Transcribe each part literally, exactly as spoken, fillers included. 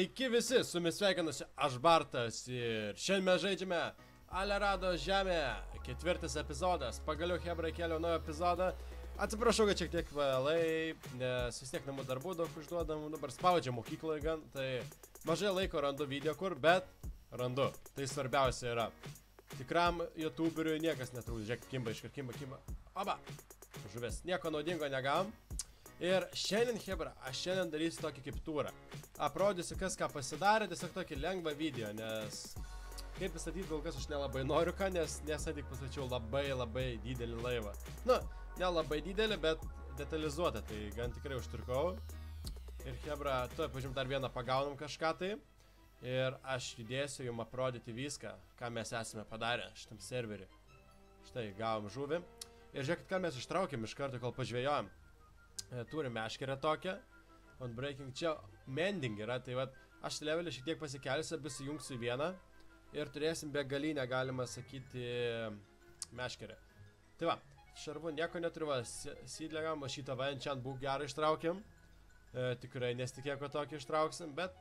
Sveiki visi, su jumis sveikinuosi aš Bartas ir šiandien mes žaidžiame Alerado žemė, ketvirtas epizodas. Pagaliau Hebra kėliau naują epizodą. Atsiprašau, kad šiek tiek vėlai, nes vis tiek namų darbų daug užduodam, dabar spaudžia mokykloje gan, tai mažai laiko randu video kur, bet randu. Tai svarbiausia yra. Tikram youtuberiui niekas netrūks, žiūrėk, kimba iškart, kimba, kimba. Oba, žuvis, nieko naudingo negavom. Ir šiandien, Hebra, aš šiandien darysiu tokį kaip turą. Aprodysiu, kas ką pasidarė, tiesiog tokį lengvą video, nes kaip pristatyti kol kas aš nelabai noriu ką, nes nesą tik pastačiau labai labai didelį laivą. Nu, ne labai didelį, bet detalizuotą, tai gan tikrai užtrukau. Ir Hebra, tuoj pažiūrėjom dar vieną pagaunam kažką tai. Ir aš judėsiu jums aprodyti viską, ką mes esame padarę šitam serverį. Štai, gavom žuvį. Ir žiūrėkit, ką mes ištraukėm iš karto, kol pažvėjojom. Turim meškerę tokią. On breaking čia mending yra, tai vat aš levelį šiek tiek pasikelsiu, abi sujungsiu į vieną. Ir turėsim begalinę, galima sakyti, meškerę. Tai va, šarvų nieko neturiu, va, sydlegam, šitą va, enchant book gerą ištraukiam. E, tikrai nesitikėjau, kad tokį ištrauksim, bet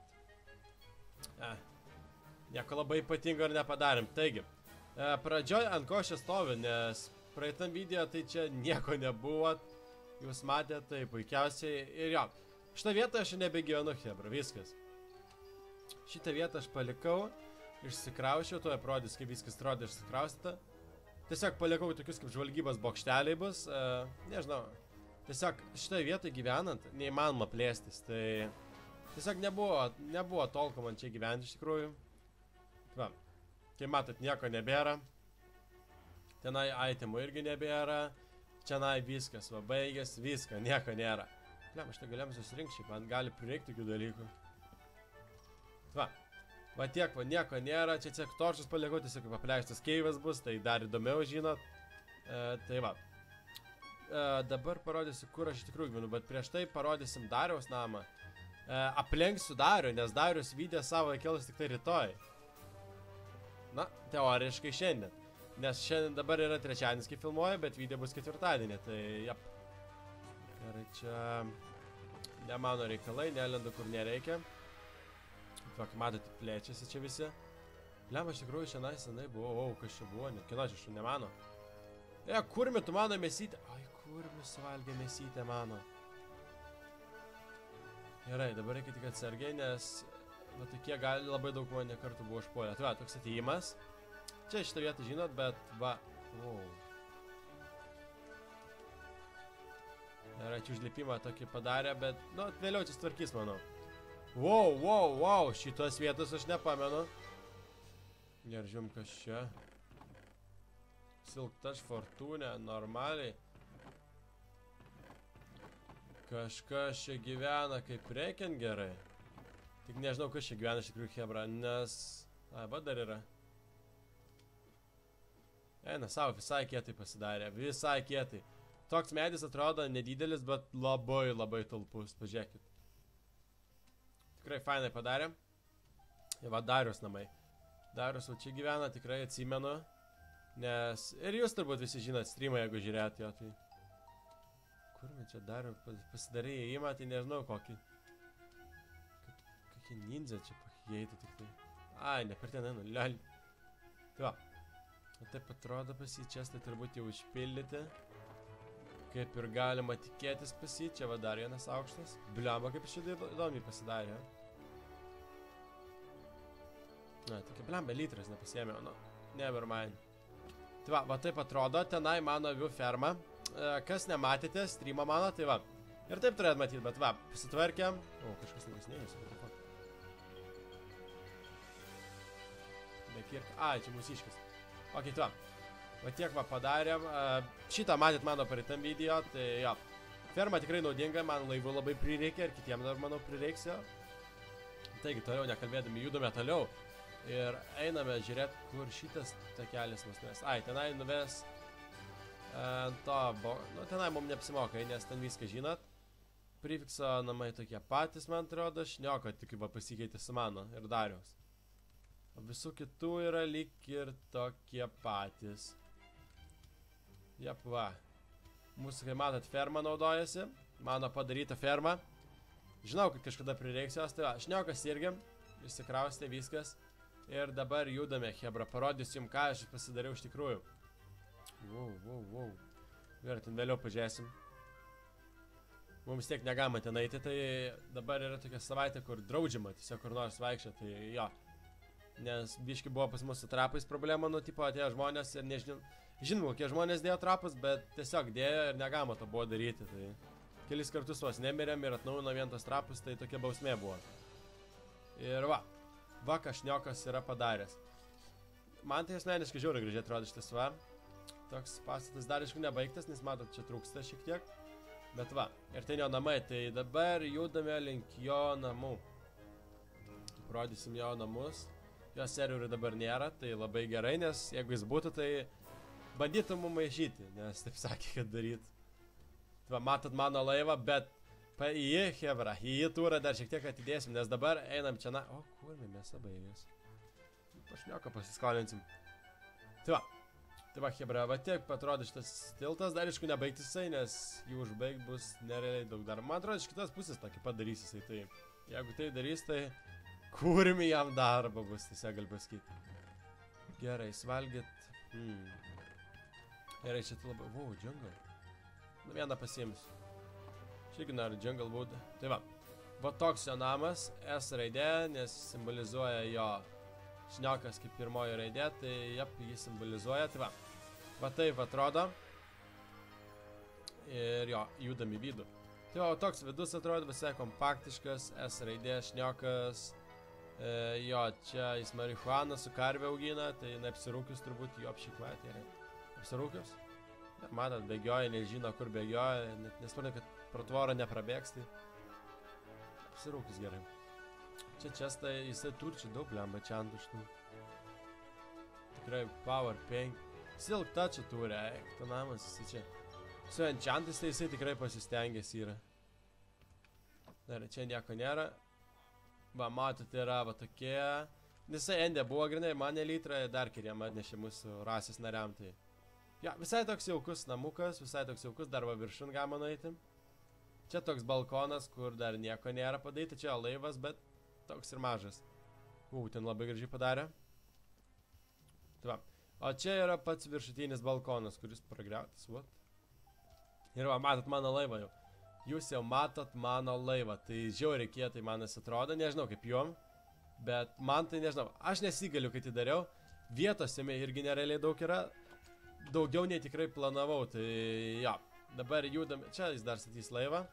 e, nieko labai ypatingo ir nepadarėm. Taigi, e, pradžioj ant ko aš stoviu, nes praeitam video tai čia nieko nebuvo. Jūs matėte, tai puikiausiai. Ir jo, šitą vietą aš nebegyvenu, Hebra, viskas. Šitą vietą aš palikau, išsikraušiau, tuoj aprodys, kaip viskas atrodo išsikraustyta. Tiesiog palikau tokius kaip žvalgybos bokšteliai bus, uh, nežinau. Tiesiog šitą vietą gyvenant neįmanoma plėstis, tai tiesiog nebuvo, nebuvo tolko man čia gyventi iš tikrųjų. Va, kaip matot, nieko nebėra. Tenai itemų irgi nebėra. Čianai viskas, va, baigęs, viską, nieko nėra. Pliam, aš tai galėjom susirinkti šiaip, man gali prireikti tokių dalykų. Va, va tiek, va, nieko nėra, čia tiesiog toršus palikau, tiesiog kaip apleistas keivas bus, tai dar įdomiau, žinot. E, tai va. E, dabar parodysiu, kur aš iš tikrųjų gyvenu, bet prieš tai parodysim Dariaus namą. E, aplenksiu Darių, nes Darius video savo įkelus tik tai rytoj. Na, teoriškai šiandien. Nes šiandien dabar yra trečiadienis, kai filmuoju, bet video bus ketvirtadienį, tai jap. Gerai, čia ne mano reikalai, nelendu kur nereikia. Tokį matote, plėčiasi čia visi. Lem, aš tikrųjų šiandien senai buvau, o, kas čia buvo, net kino čia ne mano. E, kurmi tu mano mėsytę? Ai, kurmi suvalgė mėsytę mano. Gerai, dabar reikia tik atsargiai, nes va tokie gali labai daug mane kartų buvo užpuolę. Tai va, toks atėjimas. Čia šitą vietą žinot, bet va, wow. Gerai, čia užlipimą tokį padarė, bet, nu, vėliau čia tvarkys, manau. Wow, wow, wow, šitos vietos aš nepamenu. Ir žiūrim, kas čia. Silk Touch Fortune, normaliai. Kažkas čia gyvena kaip reikiant gerai. Tik nežinau, kas čia gyvena iš tikrųjų Hebra, nes... Ai, va dar yra. Eina savo, visai kietai pasidarė, visai kietai. Toks medis atrodo nedidelis, bet labai labai talpus, pažiūrėkit. Tikrai fainai padarė. Ir va, Darius namai. Darius va čia gyvena, tikrai atsimenu. Nes ir jūs turbūt visi žinot streamą, jeigu žiūrėt jo, tai... Kur man čia Dariu pasidarė įėjimą, tai nežinau kokį. Kokį ninja čia pakeitų tik tai. Ai, ne per ten einu, lial. Tai va. O taip atrodo pas jį, čia tai turbūt jau išpildyti. Kaip ir galima tikėtis pas jį, čia va dar vienas aukštas. Bliamba, kaip šitai įdomiai pasidarė. Na, tokia bliamba, litras nepasiėmė, nu, never mind. Tai va, va taip atrodo, tenai mano avių ferma. E, kas nematėte, streamą mano, tai va. Ir taip turėt matyti, bet va, pasitvarkėm. O, kažkas nevisnėjus, va taip va. Nekirk, ai, čia mūsiškis. Ok, tu va. Va tiek va padarėm. Šitą matėt mano praeitam video, tai jo. Ferma tikrai naudinga, man laivų labai prireikia ir kitiems dar, manau, prireiks jo. Taigi, toliau nekalbėdami, judame toliau. Ir einame žiūrėti, kur šitas takelis mus nuves. Ai, tenai nuves ant to, nu, tenai mums neapsimoka, nes ten viską žinot. Prifikso namai tokie patys, man atrodo, šnioko tik va pasikeitė su mano ir Dariaus. O visų kitų yra lyg ir tokie patys. Jep, va. Mūsų, kai matot, ferma naudojasi. Mano padaryta ferma. Žinau, kad kažkada prireiks jos, tai va, šniokas irgi. išsikraustė viskas. Ir dabar judame, hebra, parodysiu jums, ką aš pasidariau iš tikrųjų. Wow, wow, wow. Ir ten vėliau pažiūrėsim. Mums tiek negalima ten eiti, tai dabar yra tokia savaitė, kur draudžiama tiesiog kur nors vaikščia, tai jo. Nes biški buvo pas mus su trapais problema, nu, tipo, atėjo žmonės ir nežinau, žinau, kokie žmonės dėjo trapus, bet tiesiog dėjo ir negalima to buvo daryti, tai kelis kartus vos nemirėm ir atnaujino vien tos trapus, tai tokia bausmė buvo. Ir va, va, ką šniokas yra padaręs. Man tai asmeniškai žiauriai gražiai atrodo šitas va. Toks pastatas dar aišku nebaigtas, nes matot, čia trūksta šiek tiek. Bet va, ir tai jo namai, tai dabar judame link jo namų. Parodysim jo namus. Jo serverių dabar nėra, tai labai gerai, nes jeigu jis būtų, tai bandytų mum maišyti, nes taip sakė, kad daryt. Tai va, matot mano laivą, bet pa į jį, hebra, į jį turą dar šiek tiek atidėsim, nes dabar einam čia na... O, kur mes abaigės? Pašnioką pasiskolinsim. Tai va, tai va, hebra, va tiek atrodo šitas tiltas, dar aišku nebaigtis jisai, nes jį užbaigt bus nerealiai daug dar. Man atrodo, iš kitos pusės tokį padarys jisai, tai jeigu tai darys, tai kurmi jam darbą bus, tiesiog gali pasakyti. Gerai, svalgyt. Hmm. Gerai, čia tai labai... Vau, jungle. Nu, vieną pasiimsiu. Šiaip noriu jungle wood. Tai va. Va toks jo namas, S raidė, nes simbolizuoja jo šniokas kaip pirmoji raidė, tai jap, jį simbolizuoja. Tai va. Va taip atrodo. Ir jo, judam į vidų. Tai va, toks vidus atrodo visai kompaktiškas, S raidė, šniokas. E, jo, čia jis marihuaną su karvė augina, tai neapsirūkius turbūt jo apšikvatė yra. Apsirūkius? Ja, matot, bėgioja, nežino kur bėgioja, net nesvarbu, kad pro tvorą neprabėgs, tai apsirūkius gerai. Čia čestai, jisai turi čia daug lemba čia ant užtų. Tikrai power penki. Silk touch turi, eik, ta namas jisai čia. Su enchantais tai jisai tikrai pasistengęs yra. Dar čia nieko nėra. Va, matot, yra va tokie. Visai endė buvo grinai, mane litrą dar kiriem atnešė mūsų rasės nariam, tai... Ja, visai toks jaukus namukas, visai toks jaukus, dar va viršun galima nueiti. Čia toks balkonas, kur dar nieko nėra padaryti, čia laivas, bet toks ir mažas. U, ten labai gražiai padarė. Tai va, o čia yra pats viršutinis balkonas, kuris pragriautas, what? Ir va, matot mano laivą jau. Jūs jau matot mano laivą, tai žiauriai kietai man jis atrodo, nežinau kaip jom, bet man tai nežinau, aš nesigaliu, kai tai dariau, vietos jame irgi nerealiai daug yra, daugiau nei tikrai planavau, tai jo, dabar judame, čia jis dar statys laivą,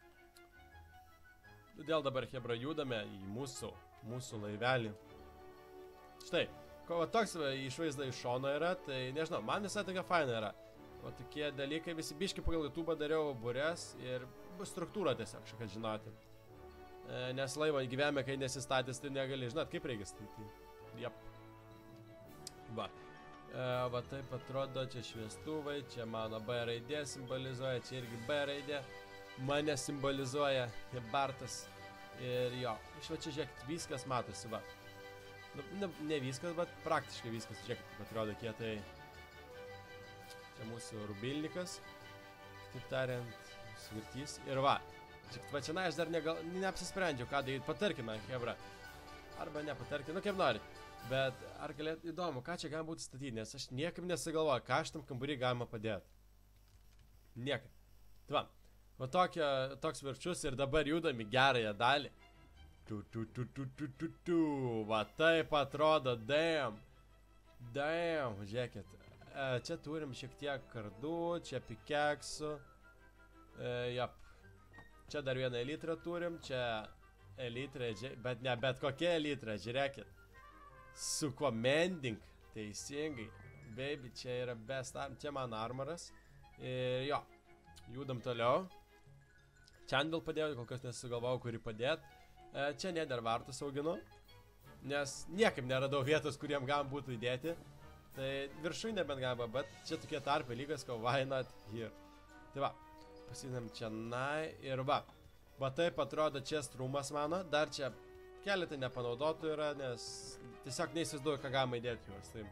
todėl dabar hebra judame į mūsų, mūsų laivelį. Štai, ko va toks va, išvaizda iš šono yra, tai nežinau, man visai tokia faina yra. O tokie dalykai, visi biški pagal YouTube dariau burės ir bus struktūra tiesiog, kad žinoti. E, nes laivo gyvenime, kai nesistatys, tai negali žinot, kaip reikia statyti. Jep. Va. E, va taip atrodo, čia šviestuvai, čia mano B raidė simbolizuoja, čia irgi B raidė. Mane simbolizuoja Bartas. Ir jo, iš va čia žiūrėkit, viskas matosi, va. Nu, ne, ne viskas, bet praktiškai viskas, žiūrėkit, kaip atrodo kietai. Čia mūsų rubilnikas, taip tariant, svirtys. Ir va, čia va čia na, aš dar negal, neapsisprendžiau, ką daryti, patarkime, hebra. Arba nepatarkime, nu kaip nori. Bet ar galėtų įdomu, ką čia galima būtų statyti, nes aš niekaip nesigalvoju, ką aš tam kambarį galima padėti. Niekaip. Tai va, va tokia, toks viršus ir dabar judam į gerąją dalį. Tu, tu, tu, tu, tu, tu, tu, va taip atrodo, damn. Damn, žiūrėkit. E, čia turim šiek tiek kardų, čia pikeksų. E, jap. Čia dar vieną elitrą turim, čia elitrą, bet ne bet kokia elitrą, žiūrėkit. Su commanding, teisingai. Baby, čia yra best arm, čia man armoras. Ir jo, judam toliau. Čia andėl padėjau, kol kas nesugalvojau, kurį padėt. E, čia nether vartus auginu. Nes niekaip neradau vietos, kuriem galima būtų įdėti. Tai viršui nebent galima, bet čia tokie tarpai lygas, ko why not here. Tai va, pasidam čia nai ir va. Va taip atrodo chest roomas mano, dar čia keletą nepanaudotų yra, nes tiesiog neįsivaizduoju, ką galima įdėti juos. Tai...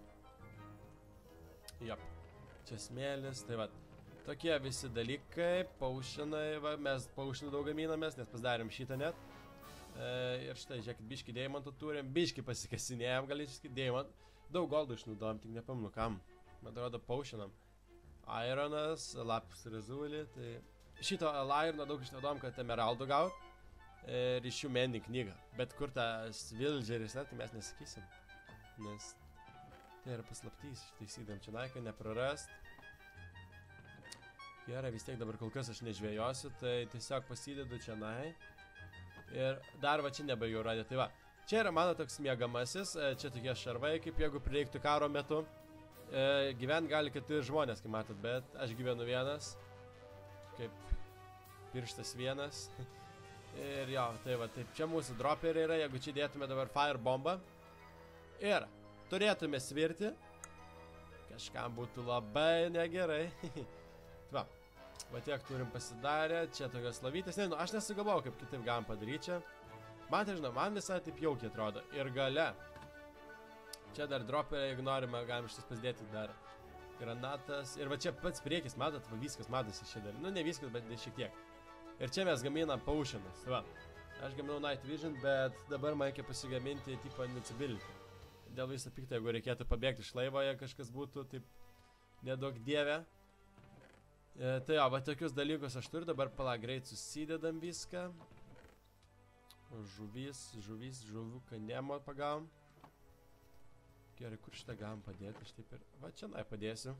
Jop, čia smėlis, tai va. Tokie visi dalykai, paušinai, va, mes paušinų daug gaminamės, nes pasidarėm šitą net. E, ir štai, žiūrėkit, biški deimantų turim, biški pasikasinėjom, galėčiau sakyti, deimant. Daug goldų išnaudojom, tik nepamnu kam. Man atrodo, paušinam. Ironas, lapis rezulį, tai... Šito irono daug išnaudojom, kad emeraldų gaut. Ir iš jų mending knygą. Bet kur tas villageris, tai mes nesakysim. Nes tai yra paslaptys, ištaisydam čia naiką, neprarast. Gerai, vis tiek dabar kol kas aš nežvėjosiu, tai tiesiog pasidedu čia nai. Ir dar va čia nebaigiau rodyti. Tai va, čia yra mano toks miegamasis, čia tokie šarvai, kaip jeigu prireiktų karo metu. E, gyvent gali keturi žmonės, kaip matot, bet aš gyvenu vienas. Kaip pirštas vienas. Ir jo, tai va, taip, čia mūsų droperiai yra, jeigu čia dėtume dabar fire bombą. Ir turėtume svirti. Kažkam būtų labai negerai. Va, va tiek turim pasidarę, čia tokios slavytės. Nežinau, aš nesugalvojau, kaip kitaip galim padaryti čia. Man tai žinau, man visai taip jaukiai atrodo. Ir gale. Čia dar droperiai, jeigu norime, galim šitas pasidėti dar granatas. Ir va čia pats priekis, matot, va viskas matosi čia dar. Nu, ne viskas, bet šiek tiek. Ir čia mes gaminam potionus. Va, aš gaminau Night Vision, bet dabar man reikia pasigaminti tipo Invincibility. Dėl viso pikto, jeigu reikėtų pabėgti iš laivo, jei kažkas būtų, taip nedaug dievė. E, tai jo, va tokius dalykus aš turiu, dabar pala greit susidedam viską. Žuvis, žuvis, žuviuką Nemo pagavom. Gerai, kur šitą galim padėti, aš taip ir... Va, čianai padėsiu.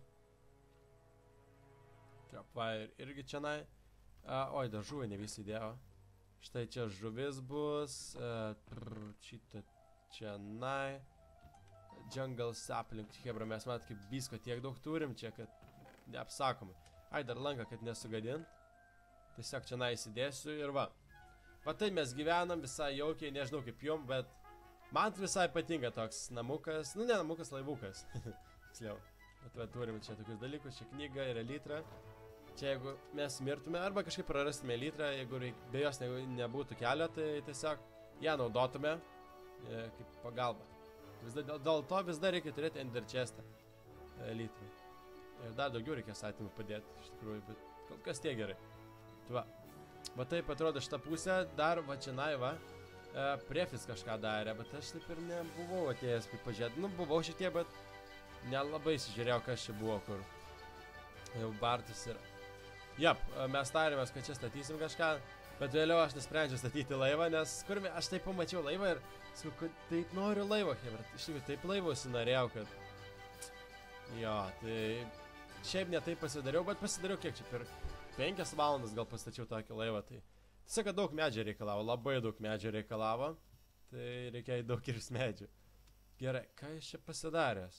Taip, va, ir irgi čianai. A, oi, dar žuvį ne visi įdėjo. Štai čia žuvis bus. A, trrr, šitą čianai. Jungle sapling. Hebra, mes mat kaip visko tiek daug turim čia, kad neapsakomai. Ai, dar lanką, kad nesugadint. Tiesiog čianai įsidėsiu ir va. Va tai mes gyvenam visai jaukiai, nežinau kaip jum, bet man visai patinka toks namukas. Nu, ne namukas, laivukas. Tiksliau. Bet va, turim čia tokius dalykus, čia knyga ir elytra. Čia jeigu mes mirtume arba kažkaip prarastume elytrą, jeigu reik, be jos ne, nebūtų kelio, tai tiesiog ją naudotume e, kaip pagalbą. Vis da, dėl, dėl to vis dar reikia turėti ender chestą elytrą. Ir dar daugiau reikės atimų padėti, iš tikrųjų, bet kol kas tiek gerai. Va, va taip atrodo šitą pusę, dar va čia naiva. E, Prefis kažką darė, bet aš taip ir nebuvau atėjęs pažiūrėti. Nu, buvau šitie, bet nelabai žiūrėjau, kas čia buvo, kur jau Bartas yra. Jap, mes tarėmės, kad čia statysim kažką, bet vėliau aš nesprendžiu statyti laivą, nes kur aš taip pamačiau laivą ir sakau, kad taip noriu laivą, hebra. Iš tikrųjų, taip laivą užsinorėjau, kad... Jo, tai... Šiaip ne taip pasidariau, bet pasidariau kiek čia per penkias valandas gal pastačiau tokį laivą, tai... Tiesiog, kad daug medžio reikalavo, labai daug medžio reikalavo, tai reikėjo daug ir medžių. Gerai, ką jis čia pasidaręs?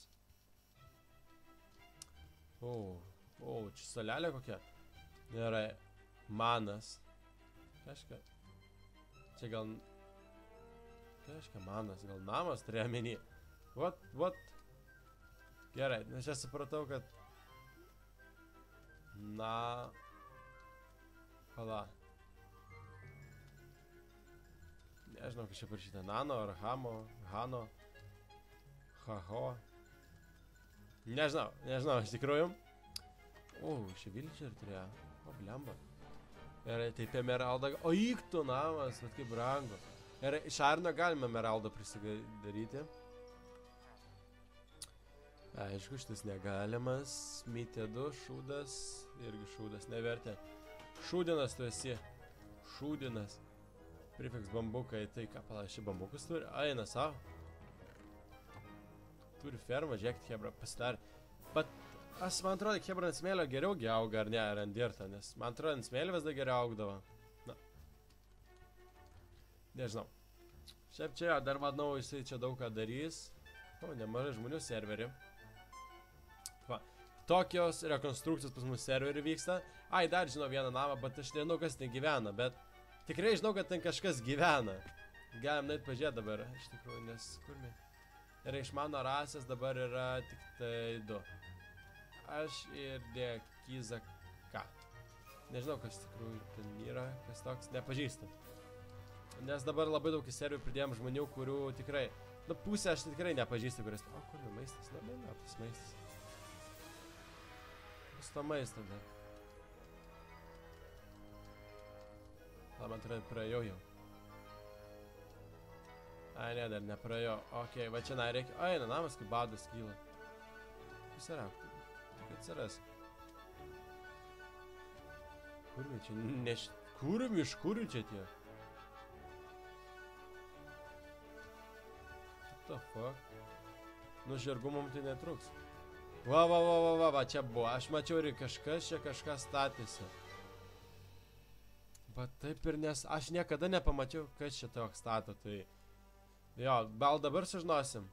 O, o, čia salelė kokia? Gerai, manas. Kažką. Čia gal... Kažką manas, gal namas turėjo menį. What, what? Gerai, nes čia supratau, kad... Na... Pala. Nežinau, kas čia parašyta. Nano ar Hamo, Hano. Haho. Nežinau, nežinau, iš tikrųjų. O, šia villager turėjo. O, blemba. Ir taip emeraldą... O, įktų namas, vat kaip brangu. Ir iš Arno galime emeraldą prisidaryti. Aišku, šitas negalimas. Mytė du, šūdas. Irgi šūdas, nevertė. Šūdinas tu esi. Šūdinas. Prefix bambukai. Tai ką, pala, šį bambukus turi? Aina savo. Turi fermą, žiūrėkit, hebra, pasidarė. Bet aš, man atrodo, hebra ant smėlio geriau auga, ar ne, ar ant dirta, nes man atrodo, ant smėlio vis dar geriau augdavo. Na. Nežinau. Šiaip čia, dar manau, jisai čia daug ką darys. O, nemažai žmonių serverį. Va. Tokios rekonstrukcijos pas mus serverį vyksta. Ai, dar žinau vieną namą, bet aš nežinau, kas ten gyvena, bet tikrai žinau, kad ten kažkas gyvena. Galim net pažiūrėti dabar, iš tikrųjų, nes kur mi... Ir iš mano rasės dabar yra tik tai du. Aš ir Dekizaka. Nežinau, kas tikrųjų ten yra, kas toks, nepažįstam. Nes dabar labai daug į serverį pridėjom žmonių, kurių tikrai... Nu, pusę aš tikrai nepažįstu, kuris... O, kur yra maistas? Na, ne, ne, tas maistas. Vis to maistą dar. Na, man atrodo, praėjau jau. Ai, ne, dar nepraėjo. Ok, va čia na reikia. Ai, na, namas kaip badas kyla. Vis yra. Tik atsiras. Kurmi čia? Neš... Kurmi, iš kurių čia tie? What the fuck? Nu, žirgų mum tai netruks. Va, va, va, va, va, va, čia buvo. Aš mačiau ir kažkas čia kažkas statėsi. Bet taip ir nes... Aš niekada nepamačiau, kas čia toks stato, tai... Jo, gal dabar sužinosim.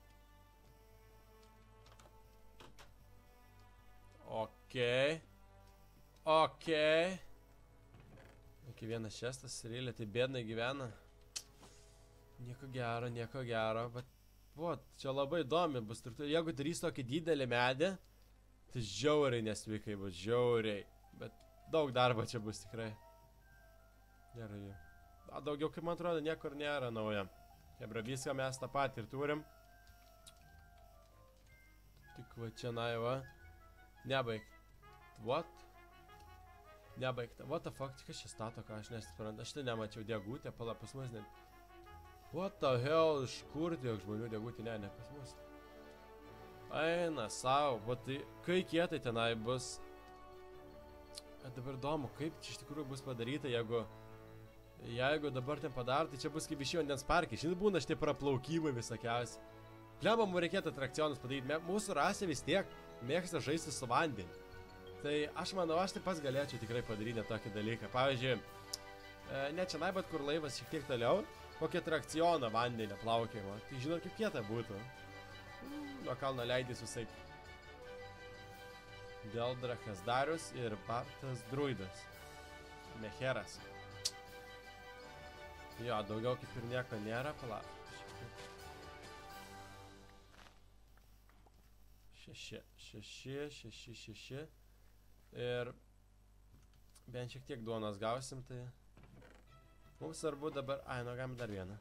Okei. Okei. Iki vienas šestas, realiai, tai bėdnai gyvena. Nieko gero, nieko gero, bet... Vo, čia labai įdomi bus. Jeigu darys tokį didelį medį, tai žiauriai nesveikai bus, žiauriai. Bet daug darbo čia bus tikrai. Gerai. A, daugiau, kaip man atrodo, niekur nėra nauja. Hebra, viską mes tą patį ir turim. Tik va čia naiva. Nebaigt. What? Nebaigta. What the fuck? Kas čia stato, ką aš nesuprantu. Aš tai nemačiau degutę, pala pas mus net. What the hell? Iš kur tiek žmonių degutė? Ne, ne pas mus. Eina savo. Va tai, kai kietai tenai bus. A, dabar įdomu, kaip čia iš tikrųjų bus padaryta, jeigu... Jeigu dabar ten padar, tai čia bus kaip iš vandens parkai. Šiandien būna šitie praplaukimai visokiausi. Lemba, mums reikėtų atrakcionus padaryti. Mūsų rasė vis tiek mėgsta žaisti su vandeniu. Tai aš manau, aš taip pats galėčiau tikrai padaryti tokį dalyką. Pavyzdžiui, ne čia nai, bet kur laivas šiek tiek toliau, kokį atrakcioną vandenį plaukimo. Tai žinot, kaip kieta būtų. Nuo kalno leidys visai. Deldrachas Darius ir Bartas Druidas. Mecheras. Jo, daugiau kaip ir nieko nėra, pala. Šeši, šeši, šeši, šeši. Ir bent šiek tiek duonos gausim, tai... Mums svarbu dabar... Ai, nu galim dar vieną.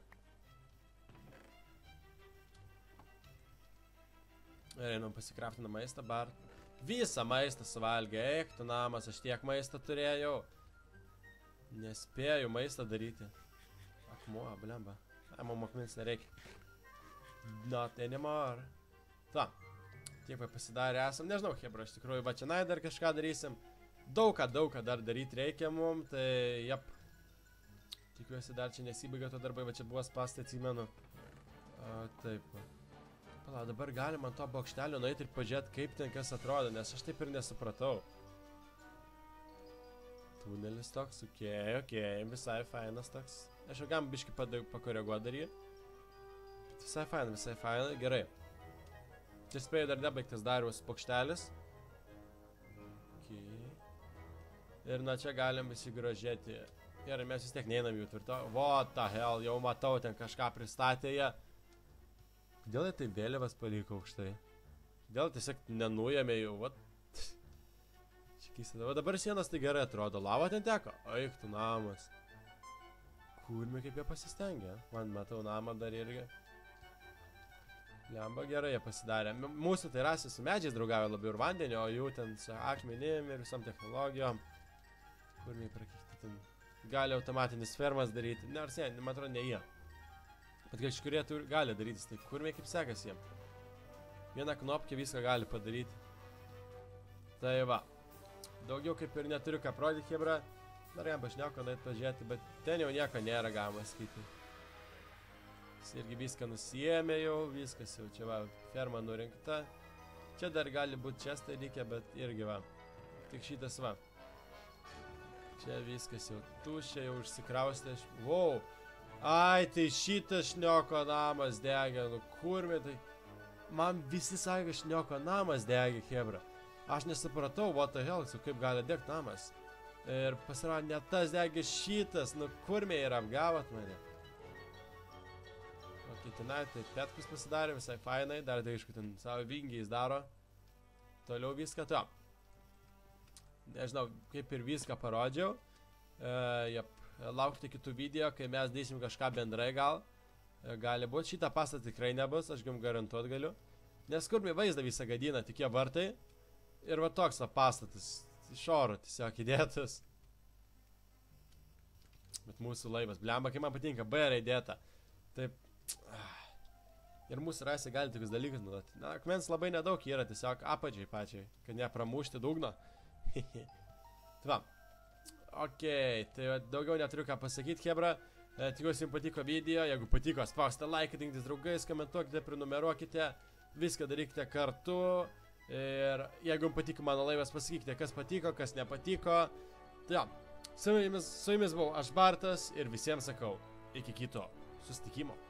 Ir einam pasikraftiną maistą, bar. Visą maistą suvalgė, eik, tu namas, aš tiek maistą turėjau. Nespėjau maistą daryti. Akmuo, blemba. Ai, mum akmens nereikia. Not anymore. Ta. Tiek va pasidarė esam. Nežinau, hebra, iš tikrųjų, va čia nai dar kažką darysim. Daug ką, daug ką dar daryti reikia mum, tai jap. Tikiuosi dar čia nesibaigia to darbai, va čia buvo spastai, atsimenu. A, taip. Pala, dabar galim ant to bokštelio nueiti ir pažiūrėti, kaip ten kas atrodo, nes aš taip ir nesupratau. Tunelis toks, okei, okei, visai fainas toks. Aš jau gam biškį pakoreguot daryti. Visai faina, visai faina, gerai. Čia spėjau dar nebaigtas Dariaus bokštelis. Okay. Ir nuo čia galim įsigrožėti. Gerai, mes vis tiek neinam jų tvirto. What the hell, jau matau, ten kažką pristatė jie. Kodėl jie tai vėliavas paliko aukštai? Kodėl tiesiog nenuėmė jų, what? Čia keista. O dabar sienas tai gerai atrodo. Lava ten teko? Eik tu namas. Kurmi kaip jie pasistengė. Man matau namą dar irgi. Lemba gerai jie pasidarė. Mūsų tai rasė su medžiais draugavė labiau ir vandenio, o jų ten su akmenim ir visom technologijom. Kurmiai prakeisti ten. Gali automatinis fermas daryti. Nors ne, man atrodo ne jie. Bet kažkurie gali daryti, tai kurmiai kaip sekasi jiem. Vieną knopkę viską gali padaryti. Tai va. Daugiau kaip ir neturiu ką prodyti, hebra. Dar jam pašniauko nueit pažiūrėti, bet ten jau nieko nėra galima skaityti. Jis irgi viską nusijėmė jau, viskas jau čia va, ferma nurinkta. Čia dar gali būti čestai likę, bet irgi va. Tik šitas va. Čia viskas jau tuščia, jau užsikraustė. Wow! Ai, tai šitas šnioko namas degė, nu kurmi, tai... Man visi sakė, šnioko namas degė, hebra. Aš nesupratau, what the hell, su kaip gali degti namas. Ir pasirodė, net tas degė šitas, nu kurmiai ir apgavot mane. Ok, tenai, tai petkus pasidarė visai fainai, dar tai aišku ten savo vingiais daro. Toliau viską, to. Nežinau, kaip ir viską parodžiau. E, jep, laukite kitų video, kai mes darysim kažką bendrai gal. E, gali būti, šitą pastatą tikrai nebus, aš jums garantuot galiu. Nes kurmiai vaizdą visą gadina, tik jie vartai. Ir va toks va pastatas, iš oro tiesiog įdėtas. Bet mūsų laivas, blemba, kai man patinka, B yra įdėta. Taip, Ir mūsų rasė gali tokius dalykus naudoti. Na, akmens labai nedaug yra, tiesiog apadžiai pačiai, kad nepramušti dugno. Tai va. Ok, tai daugiau neturiu ką pasakyti, hebra. E, tikiuosi jums patiko video, jeigu patiko, spauskite like, dinktis draugais, komentuokite, prenumeruokite, viską darykite kartu. Ir jeigu jums patiko mano laivas, pasakykite, kas patiko, kas nepatiko. Tai jo, su jumis, su jumis buvau aš Bartas ir visiems sakau, iki kito susitikimo.